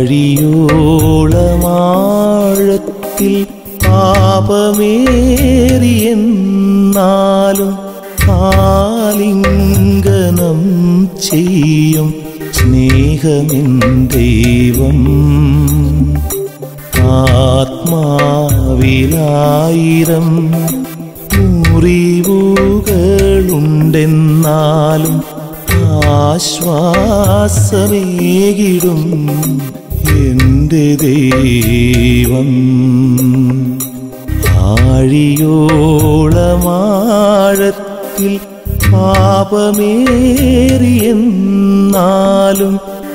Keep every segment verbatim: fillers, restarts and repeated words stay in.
ആഴിയോളമാഴത്തിൽ പാപമേറിയെന്നാലും ആലിംഗനം ചെയ്യും സ്നേഹമെൻ ദൈവം. ആത്മാവിലായിരം മുറിവുകളുണ്ടെന്നാലും ആശ്വാസമേകിടും എൻ്റെ ദൈവം. ആഴിയോളമാഴത്തിൽ പാപമേറിയെന്നാലും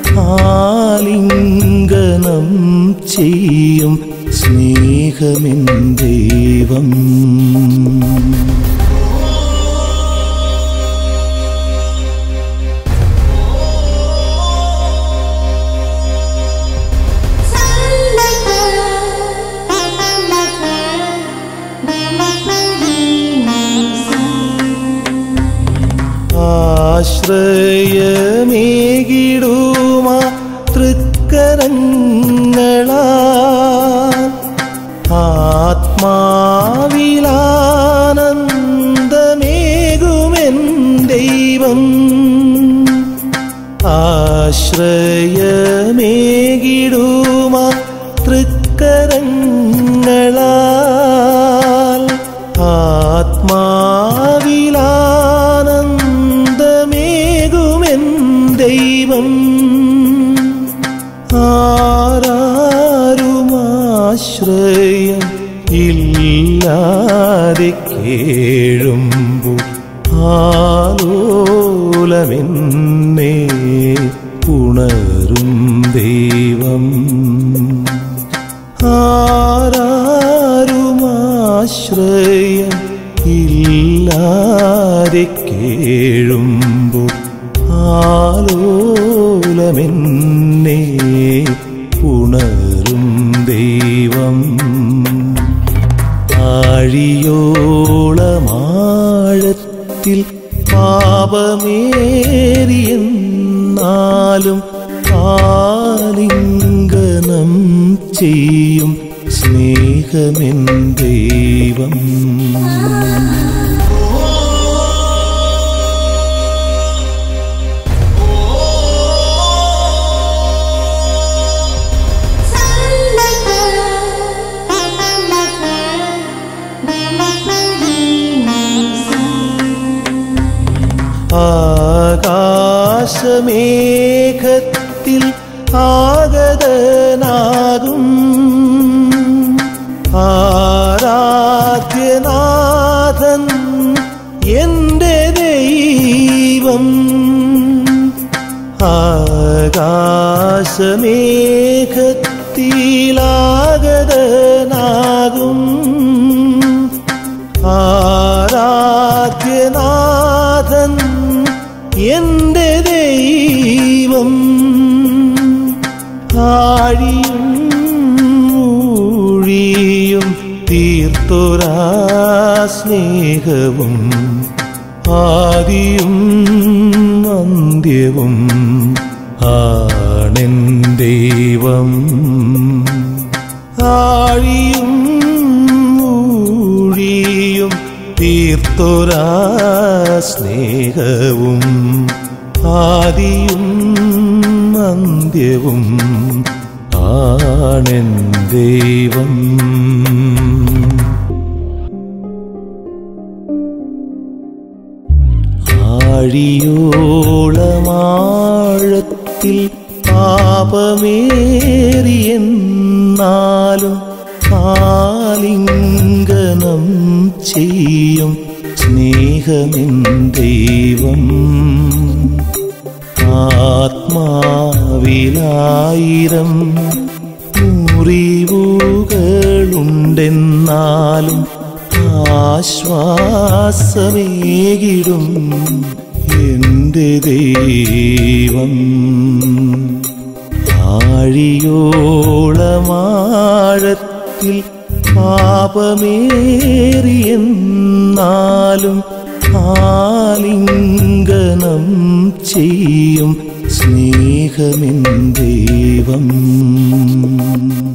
ആലിംഗനം ചെയ്യും സ്നേഹമെൻ ദൈവം. ആശ്രയമേകിടുമാ തൃക്കരങ്ങളാൽ ആത്മാവിലാനന്ദമേകുമെൻ ദൈവം. ആശ്രയമേകിടുമാ തൃക്കരങ്ങളാൽ ആത്മാവിലാനന്ദമേകുമെൻ ദൈവം. ആരാരുമാശ്രയം ഇല്ലാതെ കേഴുമ്പോൾ ആലോലമെന്നെ ഉണരും ദൈവം. ആരാരുമാശ്രയം ഇല്ലാതെ കേഴുമ്പോൾ ആലോലമെന്നെ ഉണരും ദൈവം. ആഴിയോളമാഴത്തിൽ പാപമേറിയെന്നാലും ആലിംഗനം ചെയ്യും സ്നേഹമെൻ ദൈവം. ആകാശമേഘത്തിൽ ആഗതനാകും ആരാധ്യനാഥൻ എൻ്റെ ദൈവം. ആകാശമേഘത്തിലാഗതനാകും ആരാധ്യനാഥൻ എൻ്റെ ദൈവം. ആഴിയും ഊഴിയും തീർത്തൊരാ സ്നേഹവും ആദിയും അന്ത്യവും ആണെൻ ദൈവം. ആഴിയും ഊഴിയും തീർത്തൊരാ സ്നേഹവും ആദിയും അന്ത്യവും ആണെൻ ദൈവം. ആഴിയോളമാഴത്തിൽ പാപമേറിയെന്നാലും ആലിംഗനം ചെയ്യും സ്നേഹമെൻ ദൈവം. ആത്മാവിലായിരം മുറിവുകളുണ്ടെന്നാലും ആശ്വാസമേകിടും എൻ്റെ ദൈവം. ആഴിയോളമാഴത്തിൽ പാപമേറിയെന്നാലും ആലിംഗനം ചെയ്യും സ്നേഹമെൻ ദൈവം.